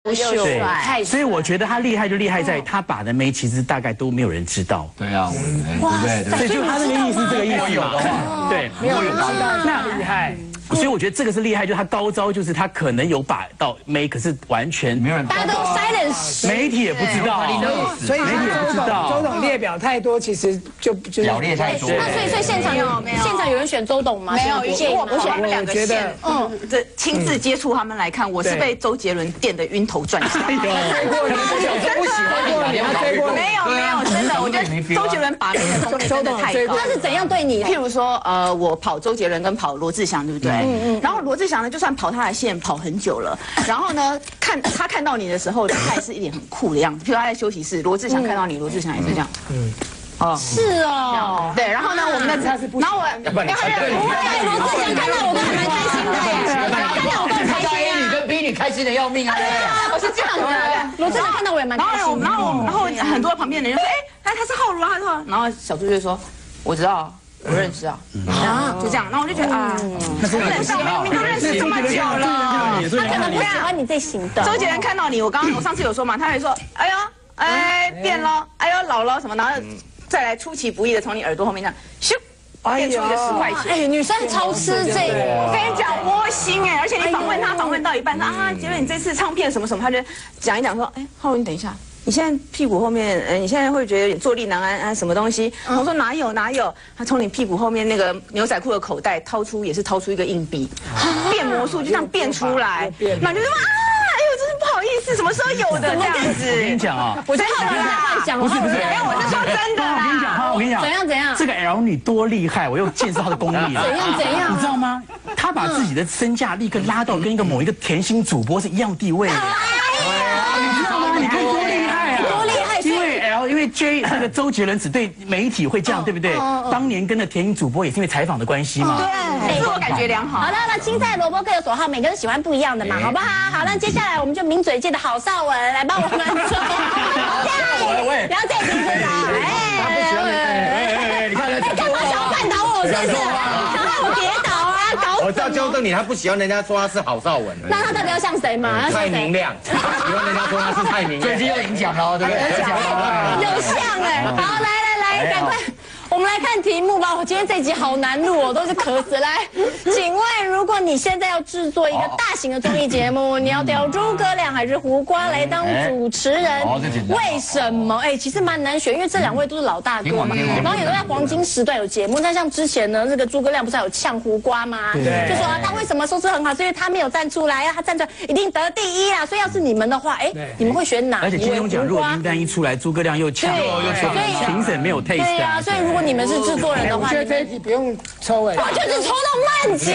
对， 太所以我觉得他厉害就厉害在他把的妹其实大概都没有人知道。 对啊，对不对？ 所以就他那个意思是这个意思嘛。对， 没有人知道那厉害。 所以我觉得这个是厉害，就是他高招，就是他可能有把到妹，可是完全没有人， 大家都 silence， 媒体也不知道， 所以周董列表太多，其实就表列太多。 那所以现场有人选周董吗？ 没有，我选他们两个线，这亲自接触他们来看，我是被周杰伦电得晕头转向。 不喜欢你， 没有，真的，我觉得周杰伦把妹的功力真的太高。 他是怎样对你？ 譬如说，我跑周杰伦跟跑罗志祥，对不对？然后罗志祥呢，就算跑他的线跑很久了，然后呢，他看到你的时候，他也是一脸很酷的样子。譬如他在休息室，罗志祥看到你，罗志祥也是这样。 是哦， 对，然后呢，我们的，然后我， 不会，罗志祥看到我都还蛮开心的耶，看到我都很开心。 A 女跟 B 女开心的要命啊！ 我是这样的， 罗志祥看到我也蛮开心。 然后很多旁边的人就说，哎，他是浩如啊，他说，然后小猪就说，我知道。 我认识啊，就这样，然后我就觉得啊，那真的认识，明明认识这么久了， 他可能不喜欢你这型的。 周杰伦看到你，我上次有说嘛，他会说，哎呦，哎变了，哎呦老了什么，然后再来出其不意的从你耳朵后面这样咻，变出一个10块钱。 哎，女生超吃这个， 我跟你讲窝心哎，而且你访问他访问到一半，说啊，杰伦你这次唱片什么什么，他就讲一讲说，哎，浩文你等一下。 你现在屁股后面，你现在会觉得有点坐立难安啊，什么东西？我说哪有？他从你屁股后面那个牛仔裤的口袋掏出一个硬币，变魔术就这样变出来，那就说啊，哎呦，真是不好意思，什么时候有的这样子？ 我跟你讲啊， 我真的啦， 不是， 没有，我是说真的。 我跟你讲， 怎样？ 这个 L 女多厉害，我又见识她的功力了。 怎样？ 你知道吗？她把自己的身价立刻拉到跟某一个甜心主播是一样地位的。你知道吗？你看多厉害啊！多厉害！因为 J 那个周杰伦只对媒体会这样，对不对？当年跟那甜心主播也是因为采访的关系嘛。 对，自我感觉良好。 好了，那青菜萝卜各有所好，每个人喜欢不一样的嘛，好不好？好，那接下来我们就名嘴界的郝邵文来帮我们说。不要再停止了， 你看他干嘛想要绊倒我？是不是？想害我跌倒啊？搞死我！ 我知道纠正你，他不喜欢人家说他是郝邵文。 那他到底要像谁嘛？ 蔡明亮，喜欢人家说他是蔡明亮。最近又赢奖了，对不对？ 有像哎，好，来，赶快。 我们来看题目吧。我今天这集好难录哦，都是渴死。来，请问，如果你现在要制作一个大型的综艺节目，你要挑诸葛亮还是胡瓜来当主持人？为什么？哎，其实蛮难选，因为这2位都是老大哥嘛，然后也都在黄金时段有节目。那像之前呢，那个诸葛亮不是还有呛胡瓜吗？就说他为什么收视很好，是因为他没有站出来，他站出来一定得第1啦。所以要是你们的话，哎，你们会选哪？ 而且金钟奖如果名单一出来，诸葛亮又呛，评审没有 taste。 对啊，所以如果你们是制作人的话， 我觉得这一题不用抽哎， 我就是抽到曼姐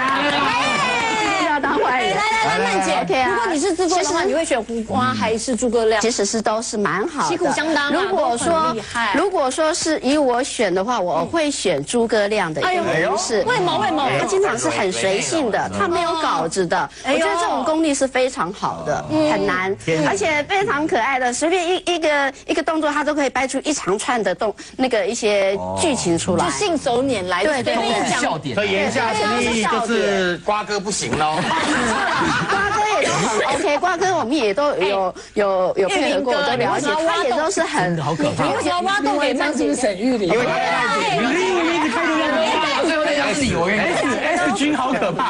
啊！当坏人，来，曼姐，如果你是制作人的话，你会选胡瓜还是诸葛亮？ 其实是都是蛮好的， 旗鼓相当。 如果说是以我选的话，我会选诸葛亮的原因是， 为什么？ 他经常是很随性的，他没有稿子的。我觉得这种功力是非常好的，很难，而且非常可爱的，随便一个动作，他都可以掰出一长串的一些剧情出来， 就信手拈来， 对， 笑点。所以言下之意就是瓜哥不行喽。 瓜哥也都很 OK， 瓜哥我们也都有配合过，都了解，他也都是很好可怕。 你为什么挖洞给曼姐？ 是沈玉琳， 因为他一直开头最后那张是你，我跟你讲 S 君好可怕。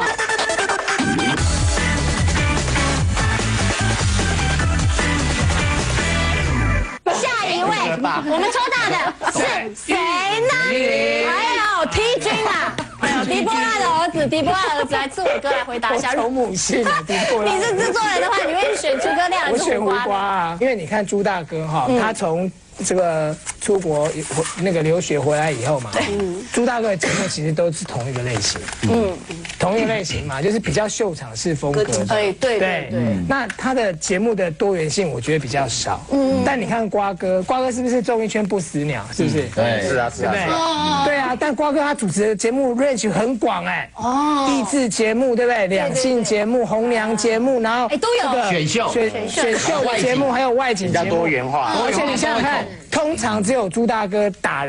下一位，我们抽到的是谁呢？还有 T 君啊。狄波拉的儿子来自我哥来回答一下。 求母姓啊，狄波拉。 你是制作人的话，你会选诸葛亮还是胡瓜？ 我选胡瓜啊，因为你看朱大哥哈，他从这个出国留学回来以后嘛，朱大哥的节目其实都是同一个类型，同一个类型嘛，就是比较秀场式风格的。 哎，对。 那他的节目的多元性，我觉得比较少。但你看瓜哥是不是综艺圈不死鸟？是不是？ 对，是啊。 对啊，但瓜哥他主持的节目 range 很广哎，益智节目对不对？两性节目、红娘节目，然后都有选秀的节目，还有外景节目， 比较多元化。 而且你想想看，通常只有朱大哥打人，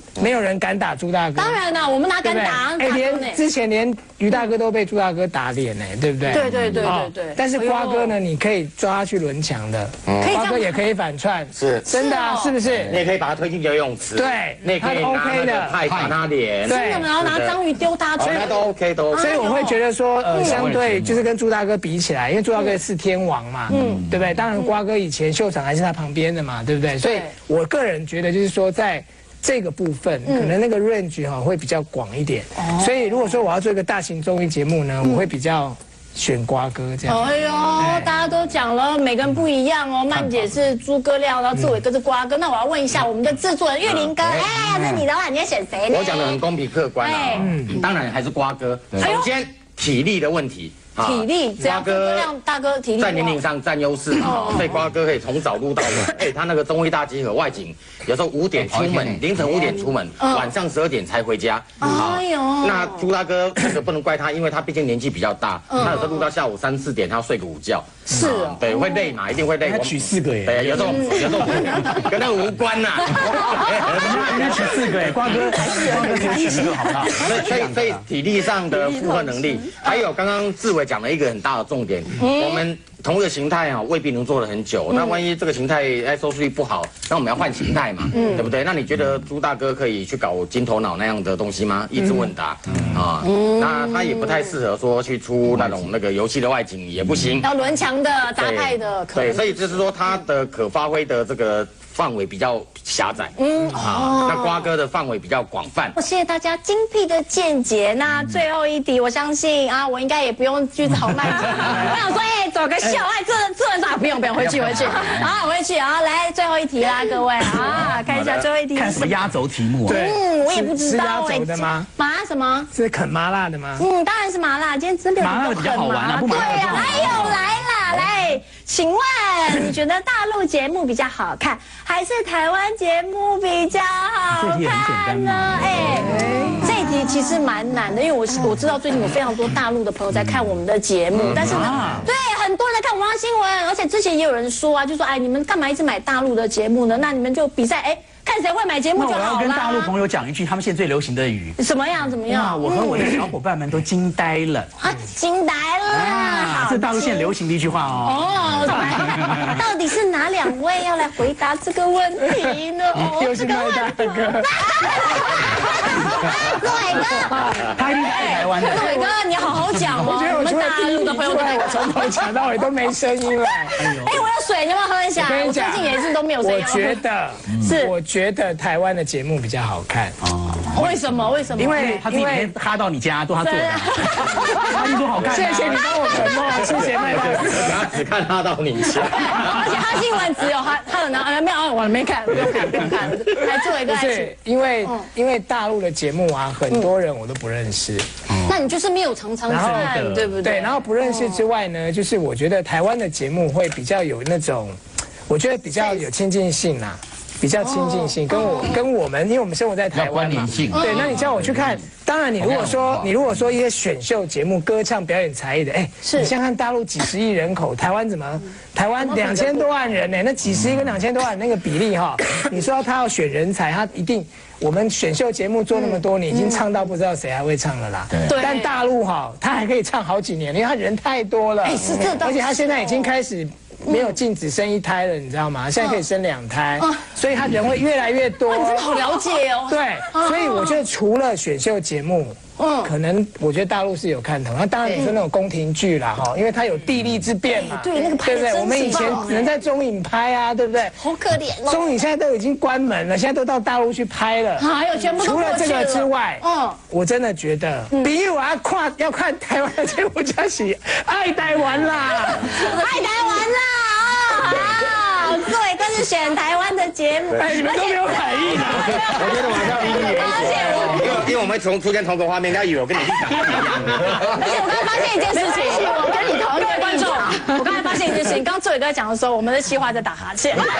没有人敢打朱大哥。 当然啦，我们哪敢打？ 连之前连于大哥都被朱大哥打脸呢，对不对？ 对。 但是瓜哥呢，你可以抓他去轮墙的，瓜哥也可以反串， 是真的啊，是不是？ 你也可以把他推进游泳池， 对， 你也可以拿那个派打他脸， 真的，然后拿章鱼丢他去， 那都 OK 都。 所以我会觉得说，相对就是跟朱大哥比起来，因为朱大哥是天王嘛，对不对？当然瓜哥以前秀场还是他旁边的嘛，对不对？所以我个人觉得就是说在。这个部分可能那个 range 哈会比较广一点，所以如果说我要做一个大型综艺节目呢，我会比较选瓜哥这样。 哎呦，大家都讲了，每个人不一样哦。曼姐是诸葛亮，然后志伟哥是瓜哥。那我要问一下我们的制作人玉林哥，哎，这你的话你要选谁呢？ 我讲的很公平客观啊，当然还是瓜哥。首先体力的问题。 体力，瓜哥大哥体力在年龄上占优势，所以瓜哥可以从早录到晚。他那个综艺大集合外景，有时候5点出门，凌晨5点出门，晚上12点才回家。 哎呦， 那朱大哥这个不能怪他，因为他毕竟年纪比较大，他有时候录到下午3、4点，他要睡个午觉。 是， 对，会累嘛，一定会累。 他娶4个耶， 对，有时候跟那个无关呐。 人家娶4个耶，瓜哥娶1个好不好？ 所以体力上的负荷能力，还有刚刚志伟讲了一个很大的重点，我们同一个形态啊，未必能做得很久。那万一这个形态收视率不好，那我们要换形态嘛，对不对？那你觉得朱大哥可以去搞金头脑那样的东西吗？益智问答啊，那他也不太适合说去出那个游戏的外景也不行， 要轮墙的、杂派的， 对，所以就是说他的可发挥的这个范围比较狭窄，那瓜哥的范围比较广泛。 谢谢大家精辟的见解。那最后一题，我相信啊，我应该也不用去找麦姐。我想说，走个秀，这人啥不用，回去，好，回去啊，来最后一题啦，各位啊，看一下最后一题。 看什么压轴题目啊？ 我也不知道。 是压轴的吗？ 什么？ 是啃麻辣的吗？ 当然是麻辣。今天真的麻辣的比较好玩啊，不麻辣。 对呀，哎呦，来啦，来，请问你觉得大陆节目比较好看，还是台湾节目比较好看呢？这一题其实蛮难的，因为我知道最近有非常多大陆的朋友在看我们的节目，但是呢，对很多人在看网上新闻，而且之前也有人说啊，就说你们干嘛一直买大陆的节目呢？那你们就比赛看谁会买节目就好了。 我要跟大陆朋友讲一句他们现在最流行的语， 怎么样？ 我和我的小伙伴们都惊呆了惊呆了！ 这大陆现在流行的一句话哦。 到底是哪2位要来回答这个问题呢？ 又是麦大哥。 志伟哥， 他一定是爱台湾的。 志伟哥，你好好讲哦。我们大陆的朋友我从头讲到尾都没声音了。 我有水，你要不要喝一下？我最近也是都没有声音。 我觉得台湾的节目比较好看。 为什么？ 因为他自己每天哈到你家都他做的，他一定好看。 谢谢你帮我承诺，谢谢麦大哥。 他只看哈到你家， 而且他新闻只有他的没有，我没看，不用看。来，志伟哥， 是因为大陆的节目啊，很多人我都不认识。 那你就是没有常看，对不对？ 对，然后不认识之外呢，就是我觉得台湾的节目会比较有那种，我觉得比较有亲近性啦。比较亲近性，跟我们，因为我们生活在台湾嘛，对，那你叫我去看，当然你如果说一些选秀节目、歌唱表演才艺的，你想看大陆几10亿人口，台湾2000多万人呢，那几10亿跟2000多万那个比例哈，你说他要选人才，他一定。我们选秀节目做那么多年，已经唱到不知道谁还会唱了啦。对。但大陆他还可以唱好几年，因为他人太多了。 是这的。 而且他现在已经开始没有禁止生1胎了，你知道吗？现在可以生2胎，所以他人会越来越多。 你真的好了解哦。 对，所以我觉得除了选秀节目。可能我觉得大陆是有看头，那当然你说那种宫廷剧啦哈，因为它有地利之便嘛， 对那个拍， 对不对？我们以前只能在中影拍啊，对不对？ 好可怜哦。 中影现在都已经关门了，现在都到大陆去拍了。 还有全部都除了这个之外，我真的觉得，比我要看台湾的节目，就是爱台湾啦， 爱台湾啦志伟哥是选台湾的节目， 你们都没有反应啊！ 我觉得马上理解，因为我们出现同个画面，他以为我跟你立场不一样。 而且我刚才发现一件事情，我跟你同一个观众，我刚才发现一件事情，刚刚志伟哥讲的时候，我们的企划在打哈欠。好，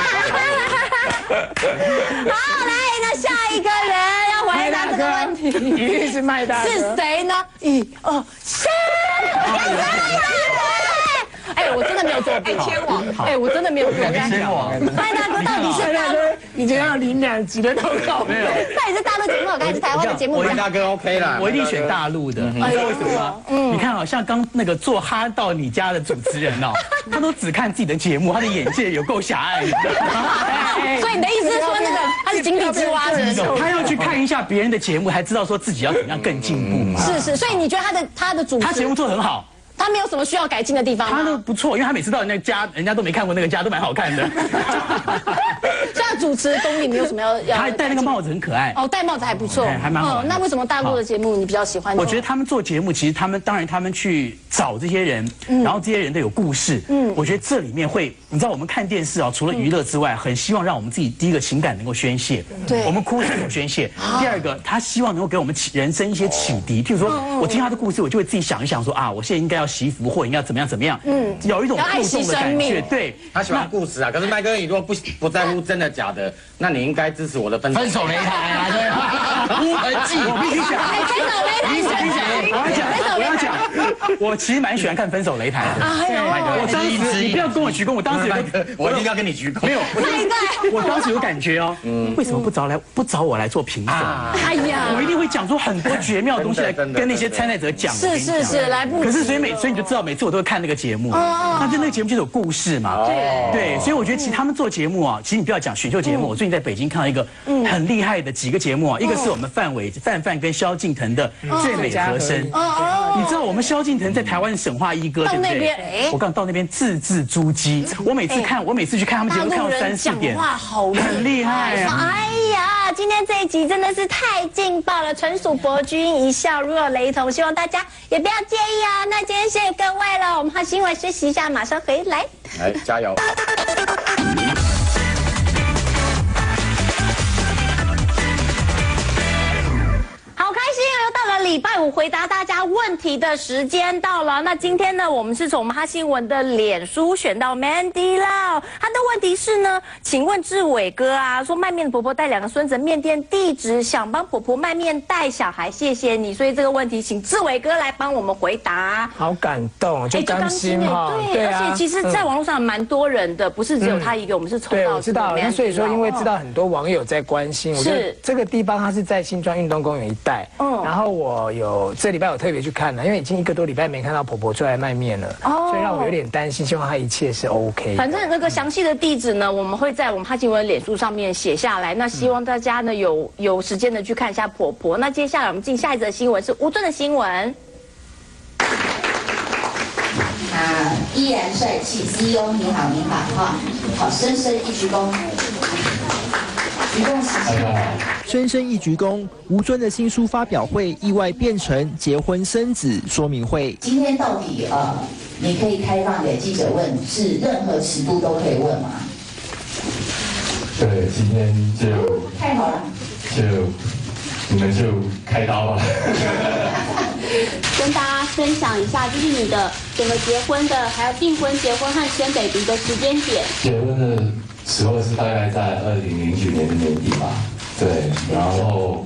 来，那下一个人要回答这个问题， 一定是麦大哥， 是谁呢？1、2、3。 哎，我真的没有作弊。 天王， 哎，我真的没有作弊。 天王， 赖大哥到底是大陆？ 你就要领2集的通告没有？ 到底是大陆节目好看还是台湾的节目好看？ 大哥 OK 啦， 我一定选大陆的，你知道为什么吗？你看啊，像刚那个做哈到你家的主持人哦，他都只看自己的节目，他的眼界有够狭隘。 所以你的意思是说，那个他是井底之蛙是不是？ 他要去看一下别人的节目，才知道说自己要怎样更进步嘛。 是，所以你觉得他的主持， 他节目做得很好。 他没有什么需要改进的地方吗？ 他都不错，因为他每次到人家家，人家都没看过那个家，都蛮好看的。 所以他主持功力没有什么要。 他戴那个帽子很可爱。 哦，戴帽子还不错， 还蛮好。 那为什么大陆的节目你比较喜欢？ 我觉得他们做节目，其实他们去找这些人，然后这些人都有故事。我觉得这里面会，你知道我们看电视啊，除了娱乐之外，很希望让我们自己第一个情感能够宣泄。 对， 我们哭是有宣泄。第二个，他希望能够给我们人生一些启迪。譬如说，我听他的故事，我就会自己想一想说啊，我现在应该要惜福，或应该要怎么样，有一种互动的感觉。对， 他喜欢故事啊。可是麦哥，你如果不在乎真的假的，那你应该支持我的分手擂台啊，对。 我必须讲，我要讲，我其实蛮喜欢看分手擂台的。我当时你不要跟我鞠躬，我当时我一定要跟你鞠躬。 没有，我当时有感觉哦。为什么不找我来做评审？ 哎呀， 我一定会讲出很多绝妙的东西来跟那些参赛者讲。 是，来不及。 可是所以你就知道，每次我都会看那个节目，那那个节目就是有故事嘛。对，所以我觉得其实他们做节目啊，其实你不要讲选秀节目，我最近在北京看到一个很厉害的几个节目啊，一个是我们范跟萧敬腾的《最美和声》。你知道我们萧敬腾在台湾省话一哥，对不对？我刚到那边字字珠玑，我每次去看他们节目看到3、4点，很厉害啊！ 哎呀，今天这一集真的是太劲爆了，纯属博君一笑，如有雷同，希望大家也不要介意哦。那今天谢谢各位了，我们好新闻休息一下，马上回来。 来，加油！ 到了礼拜五回答大家问题的时间到了。那今天呢，我们是从哈新闻的脸书选到 Mandy Lau， 他的问题是呢，请问志伟哥啊，说卖面的婆婆带2个孙子，面店地址，想帮婆婆卖面带小孩，谢谢你。所以这个问题请志伟哥来帮我们回答。 好感动，就甘心哈。 对，而且其实在网络上蛮多人的，不是只有他一个，我们是抽到。 对，我知道。那所以说，因为知道很多网友在关心，我觉得这个地方它是在新庄运动公园一带。然后我这礼拜我特别去看了，因为已经1个多礼拜没看到婆婆出来卖面了，所以让我有点担心，希望她一切是 OK。 反正那个详细的地址呢，我们会在我们哈新闻脸书上面写下来。那希望大家呢有时间的去看一下婆婆。那接下来我们进下一则新闻是吴尊的新闻。 依然帅气 CEO， 你好，哈，好，深深一鞠躬。 深深一鞠躬，吴尊的新书发表会意外变成结婚生子说明会。 今天到底你可以开放给记者问，是任何尺度都可以问吗？ 对，今天就太好了， 你们就开刀吧。 跟大家分享一下，就是你的整个结婚的，还有订婚、结婚和生 baby 的时间点。 结婚的时候是大概在2009年的年底吧，对，然后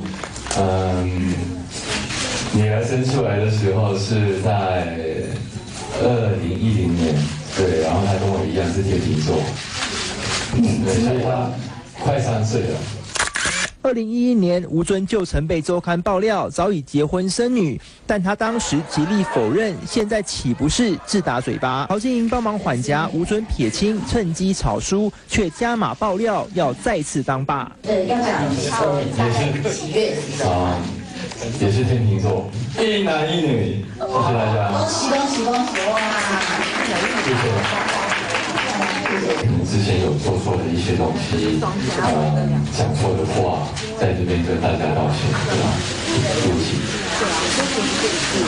女儿生出来的时候是在2010年，对，然后她跟我一样是天秤座，对，所以她快3岁了。 2011年，吴尊就曾被周刊爆料早已结婚生女，但他当时极力否认，现在岂不是自打嘴巴？陶晶莹帮忙缓颊，吴尊撇清，趁机炒书，却加码爆料要再次当爸。 要讲几月？ 也是天秤座，1男1女，谢谢大家。 恭喜哇！ 谢谢。可能之前有做错的一些东西，讲错的话，在这边跟大家道歉，对吧？对不起。